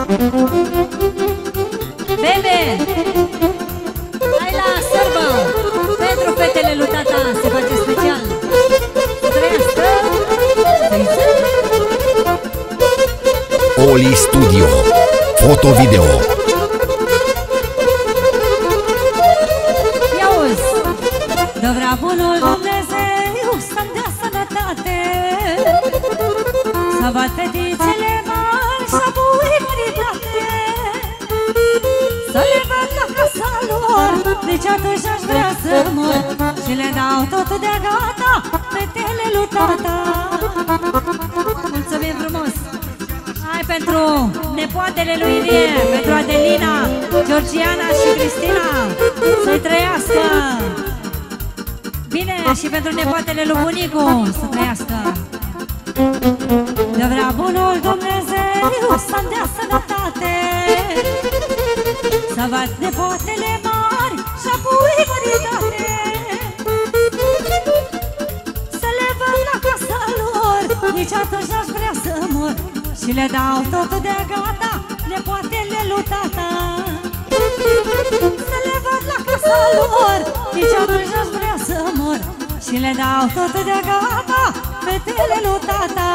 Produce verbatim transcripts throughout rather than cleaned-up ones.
Bebe, hai la sărbă. Pentru fetele lui tata se face special. Să trăiască. Oli Studio. Foto-video. Ia-uzi, dă vrea bunul Dumnezeu să-mi dea sănătate, să văd fetițele mari și apoi măritate, să le văd la casa lor, deci atunci aș vrea să mor și le dau totul de gata fetele lui tata. Mulțumim frumos! Hai pentru nepoatele lui Ilie, pentru Adelina, Georgiana și Cristina, să-i trăiască! Bine, și pentru nepoatele lui Bunicu, să trăiască! De vrea bunul Dumnezeu să-mi dea sănătate, să văd nepoatele mari și apoi măritate, să le văd la casa lor, nici atunci n-aș vrea să mor și le dau totul de gata nepoatele lui tata. Să le văd la casa lor, nici atunci n-aș vrea să mor și le dau totul de gata fetele lui tata.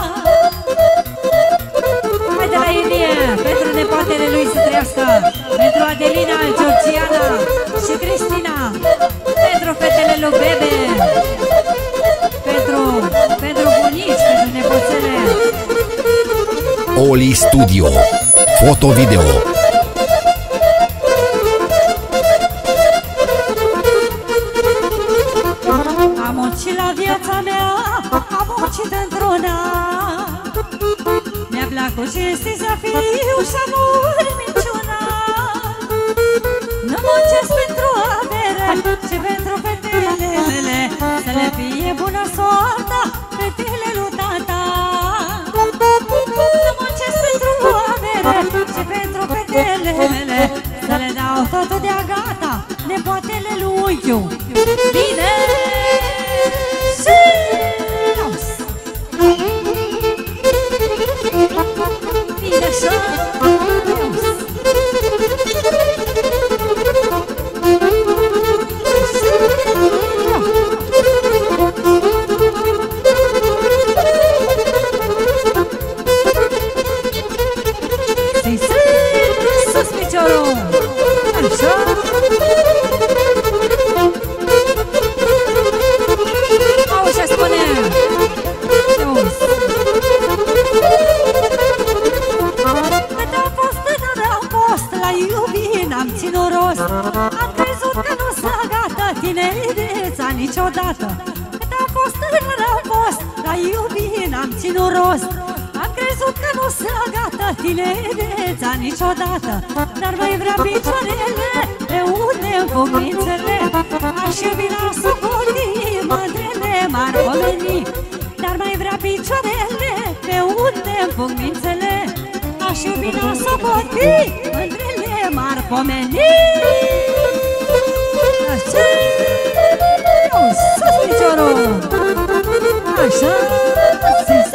Hai de la Ilie, pentru nepoatele lui să trăiască, pentru Adelina, Georgiana și Cristina, pentru fetele lui Bebe, pentru, pentru bunici, pentru nepoțele. Oli Studio. Foto-video. Am muncit la viața mea, am muncit într-una, mi-a plăcut cinstit să fiu și amor minciuna. Nu muncesc pentru avere și pentru fetele mele, să le fie bună soarta fetele lui tata. Nu muncesc pentru avere și pentru fetele mele, să le dau totul de-a gata nepoatele lui eu. Bine! Și... Bine așa! Am crezut că nu s-a gata tinereța niciodată. Cât am fost tânăr am fost, la iubire n-am ținut rost. Am crezut că nu s-a gata tinereța niciodată, dar mai vrea picioarele pe unde-mi fugnițele. Aș iubi la socotii mândrele m-ar pomeni, dar mai vrea picioarele pe unde-mi fugnițele. Aș iubi la socotii mândrele m-ar pomeni. Așa, eu sus piciorul. Așa, sus.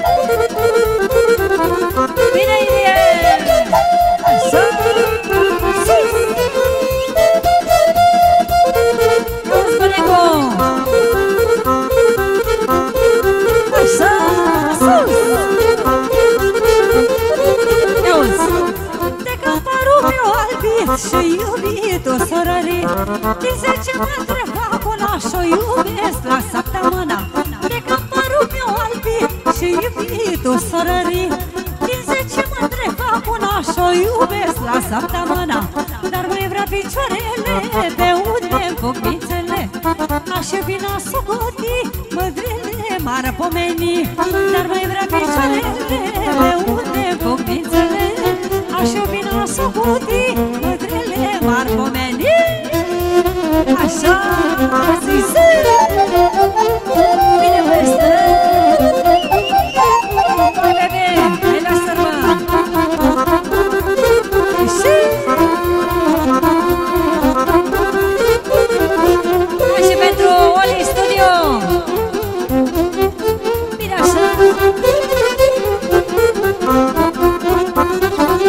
Bine, Ilie. Așa, sus. Eu spune-cu. Așa, sus. Și iubitul s-a rărit, din zece mă întreba până și-o iubesc la săptămâna. De când părul meu albit și iubitul s-a rărit, din zece mă întreba până și-o iubesc la săptămâna. Dar mai vrea picioarele pe unde-mi fugnițele. Aș iubi nasul gotii, mândrele m-ar pomeni, dar mai vrea picioarele pe unde-mi fugnițele. Aș iubi nasul gotii, mândrele m-ar pomeni. Așa, zi-se. Bine, vârstă. Hai, bebe, hai la sărbă. Și hai și pentru Oli Studio. Bine, așa.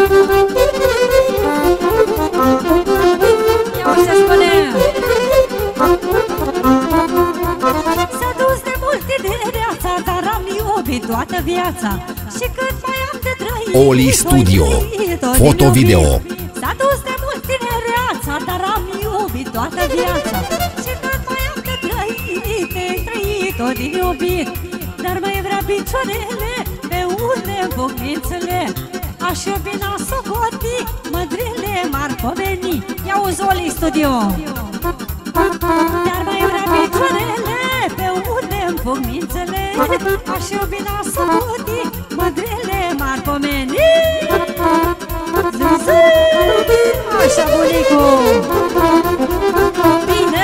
Oli Studio, foto-video. S-a dus de mult tinereața, dar am iubit toată viața. Și cât mai am de trăit, e trăit-o din iubit. Dar mai vrea picioarele, pe unde împocnițele. Aș iubi n-a socoti, mădrile m-ar pomeni. Ia-uzi Oli Studio. Dar mai vrea picioarele, pe unde împocnițele. Aș iubi n-a socoti, mădrile m-ar pomeni. Zi-zi, așa bunicu. Bine.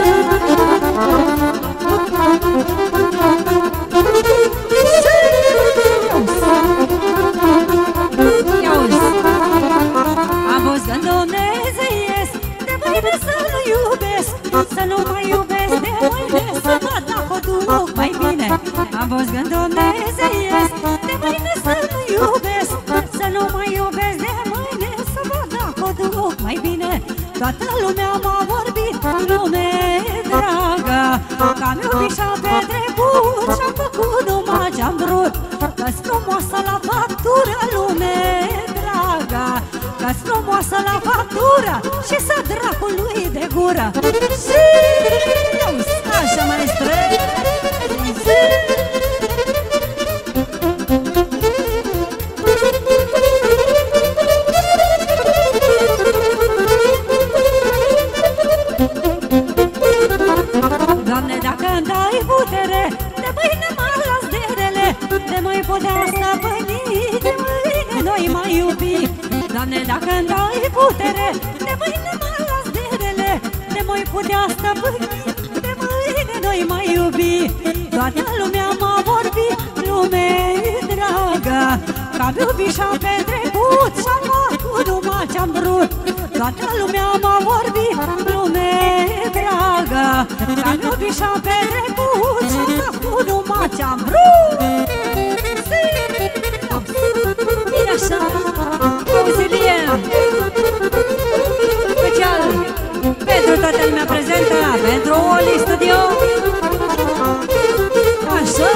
Am fost gând dumnezeiesc, de mâine să-l iubesc. Să nu mai iubesc de mâine, să văd dacă o duc mai bine. Am fost gând dumnezeiesc, de mâine să-l iubesc. Să nu mai iubesc de mâine, să văd dacă o duc mai bine. Toată lumea m-a vorbit, lume dragă, că am iubit și-am petrecut și-am făcut numai ce-am vrut. Că-s frumoasă la factură, lume dragă, că-s frumoasă la factură și să dracului de gură. Și așa, maestră. Doamne, dacă-mi dai putere, de mâine mă las de rele. De mai putea stăpâni, de mâine noi mai iubi. Doamne, dacă-mi dai putere, de mâine mă las de rele. De mai putea stăpâni, de mâine noi mai iubi. Toată lumea m-a vorbit, lume dragă, că-am iubit și-am petrecut și-am făcut numai ce-am vrut. Toată lumea m-a vorbit, lume dragă, că-am iubit și-am petrecut și-am făcut numai ce-am vrut. Bine așa, auzilie special pentru toată lumea prezentă, pentru Oli Studio. Așa.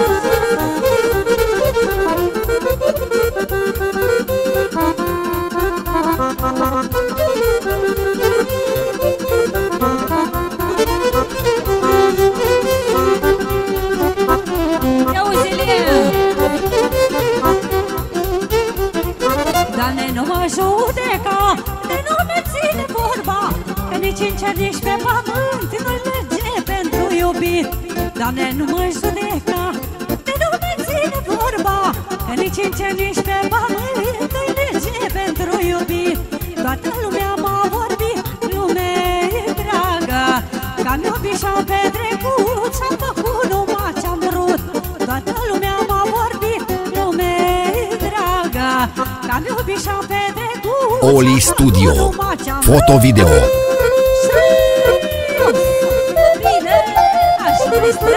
Doamne, nu mă judeca, de nu mă ține vorba, că nici în cer, nici pe pământ nu-i merge pentru iubit. Doamne, nu mă judeca, de nu mă ține vorba, că nici în cer, nici pe pământ nu-i merge pentru iubit. Toată lumea m-a vorbit, lume dragă, că-am iubit și-am petrecut și-am făcut numai ce-am vrut. Toată lumea m-a vorbit, lume dragă, că-am iubit și-am petrecut Oli Studio, foto-video. Bine, așa este.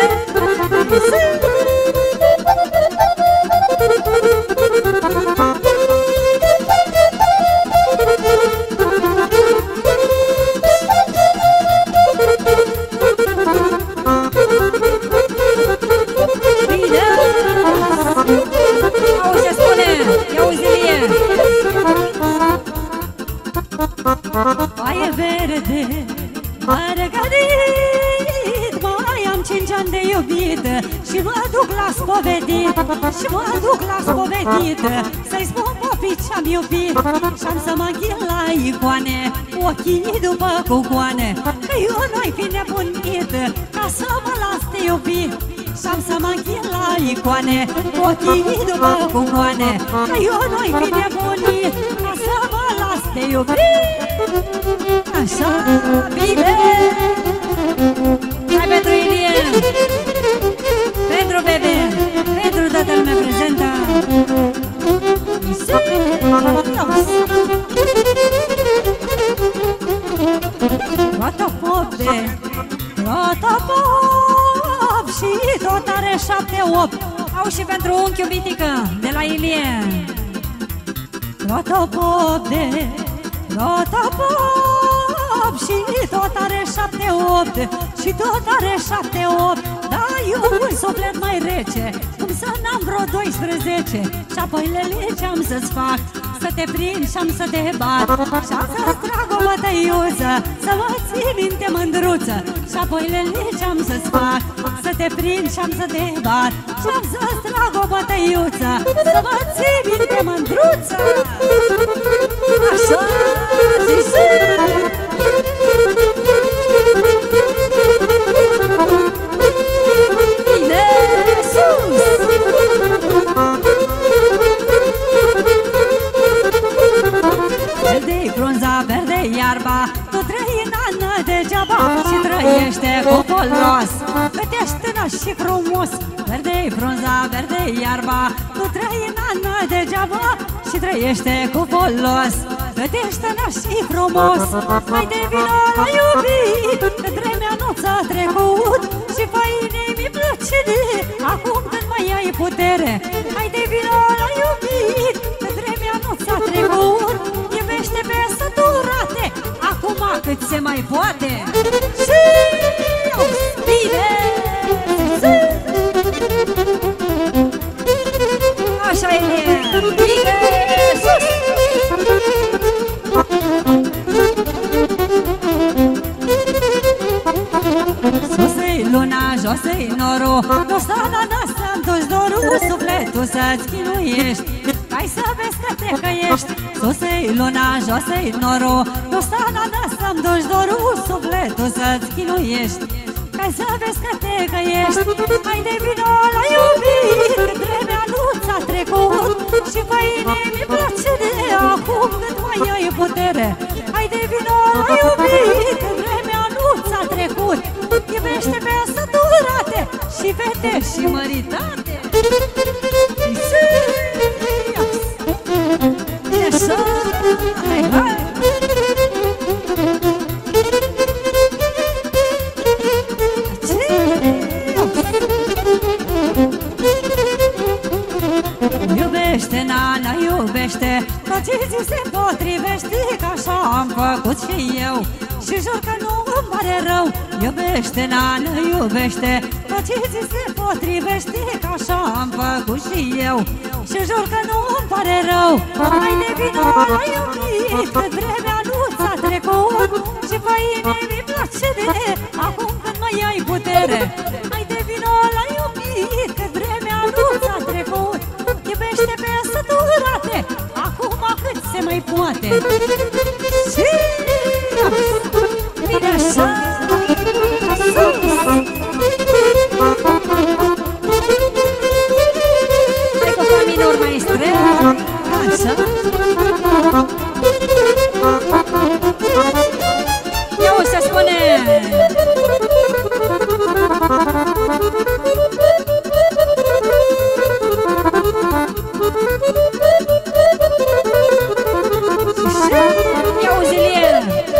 Paie verde, mărgărit, mai am cinci ani de iubit și mă duc la spovedit, și mă duc la spovedit, să-i spun popii ce-am iubit și-am să mă închid la icoane, ochii după cucoane, că eu n-ai fi nebunit ca să mă las de iubit. Și-am să mă închid la icoane, ochii după cucoane, că eu n-ai fi nebunit ca să mă las de iubit. Așa, bine. Hai pentru Ilie, pentru bebe, pentru toată lumea prezentă. Rotopop de Rotopop și tot are șapte opt. Au și pentru unchiul Vitică de la Ilie. Rotopop de Rotopop și tot are șapte opt, și tot are șapte opt. Da, eu un suflet mai rece, cum să n-am vreo doisprezece. Și apoi lele ce-am să-ți fac, să te prind și-am să te bat, și-am să-ți trag o bătăiuță, să mă ții minte mândruță. Și apoi lele ce-am să-ți fac, să te prind și-am să te bat, și-am să-ți trag o bătăiuță, să mă ții minte mândruță. Așa zise. Bine sus! Verde-i frunza, verde-i iarba, tu trăi în ană degeaba și trăiește cu folos. Vedești tânăr și frumos, verde-i frunza, verde-i iarba, tu trăi în ană degeaba și trăiește cu folos. Vedești tânăr și frumos, hai de vino la iubit, că vremea nu ți-a trecut și fainei mi place de acum când mai ai putere. Hai de vino la iubit, că vremea nu ți-a trecut, iubește pe săturate, acum cât se mai poate. Și bine! Așa e, bine sus! Sus-i luna, jos-i norul, nu sta la nas să-mi duci dorul, sufletul să-ți chinuiești, hai să vezi că te căiești. Sus-i luna, jos-i norul, nu sta la nas să-mi duci dorul, sufletul să-ți chinuiești, hai să vezi că te căiești. Hai de vino la iubit, că vremea nu ți-a trecut și faine mi place de acum cât mai ai putere. Hai de vino la iubit, că vremea nu ți-a trecut, iubește pe săturate și fete și măritate. E așa, hai, hai! Iubește, nana, iubește, tot ce zi se potrivește, că așa am făcut și eu și jur că nu îmi pare rău. Iubește, nana, iubește, tot ce zi se potrivește, că așa am făcut și eu și jur că nu îmi pare rău. Hai de vino la iubit, că vremea nu ți-a trecut și faine mi place de acum când mai ai putere. Hai de vino la iubit, că vremea nu ți-a trecut, iubește pe săturate, acum cât se mai poate. Și bine așa, sus! Hai cu fa minor, maestre, așa. Ia o să spune. Ia uzi-l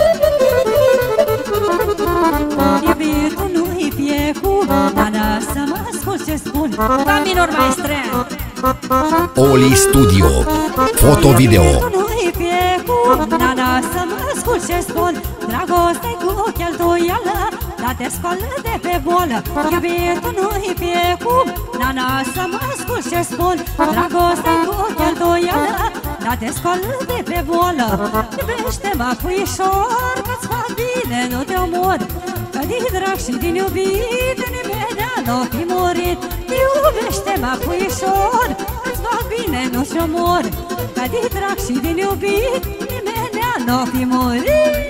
iubitul nu-i fie cu nana, să mă ascult ce spun. Fa minor, maestre. Oli Studio, foto-video. Iubitul nu-i fie cu nana, să mă ascult ce spun. Dragoste-i cu cheltuială, dar te scoală de pe bolă. Iubitul nu-i fie cu nana, să mă ascult ce spun. Dragoste-i cu cheltuială, dar te scoală de pe bolă. Iubește-mă, puișor, că-ți fac bine, nu te omor, că din drag și din iubit nimeni n-o fi murit. Iubește-mă, puișor, că-ți fac bine, nu te omor, că din drag și din iubit nimeni n-o fi murit.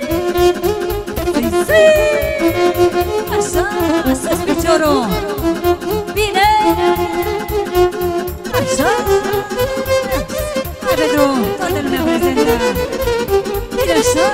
Așa, sus piciorul, bine, așa. Hai, Pedro, toată lumea prezentă. Bine așa.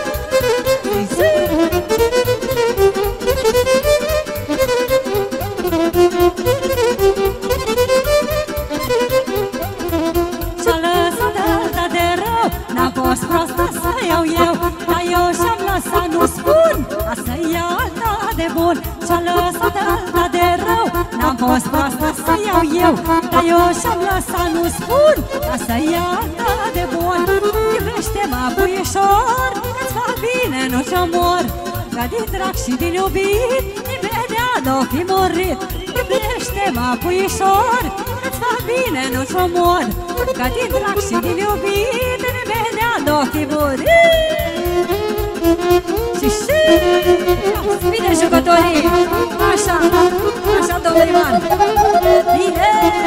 Și-a lăsat alta de rău, n-a fost prostă să iau eu, dar eu și-am lăsat, nu spun, a să ia alta de bun. Și-a lăsat alta de rău, n-am fost prostă să iau eu, dar eu și-am lăsat, nu spun, a să ia alta de bun. Iubește-mă, puișor, că-ți fac bine, nu ți-omor, că din drag și din iubit nimeni n-o fi murit. Iubește-mă, puișor, îți fac bine, nu-ți omor, că din drag și din iubit nimenea n-o fi murit. Și și bine jucătorii. Așa, așa, domnul Ivan. Bine.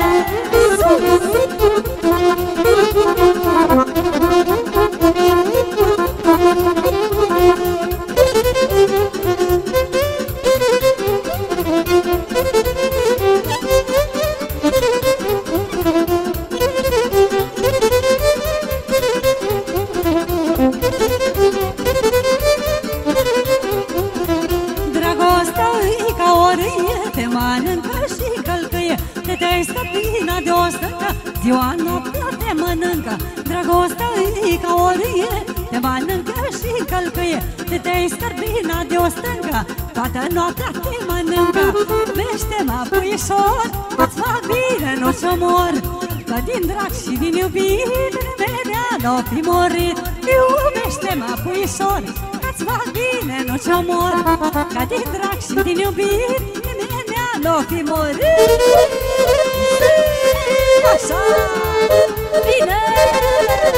Dragostea e ca o râie, te mănâncă și călcâie. Te te-ai stăpâna de o stâncă, ziua noaptea te mănâncă. Dragostea e ca o râie, te mănâncă și călcâie. Te te-ai stăpâna de o stâncă, toată noaptea te mănâncă. Iubește-mă, puișor, îți fac bine, nu-ți omor, că din drag și din iubit nimenea n-o fi murit. Iubește-mă, puișor, îți fac bine, nu-ți omor, că din drag și din iubit nimenea n-o fi murit. Așa, bine!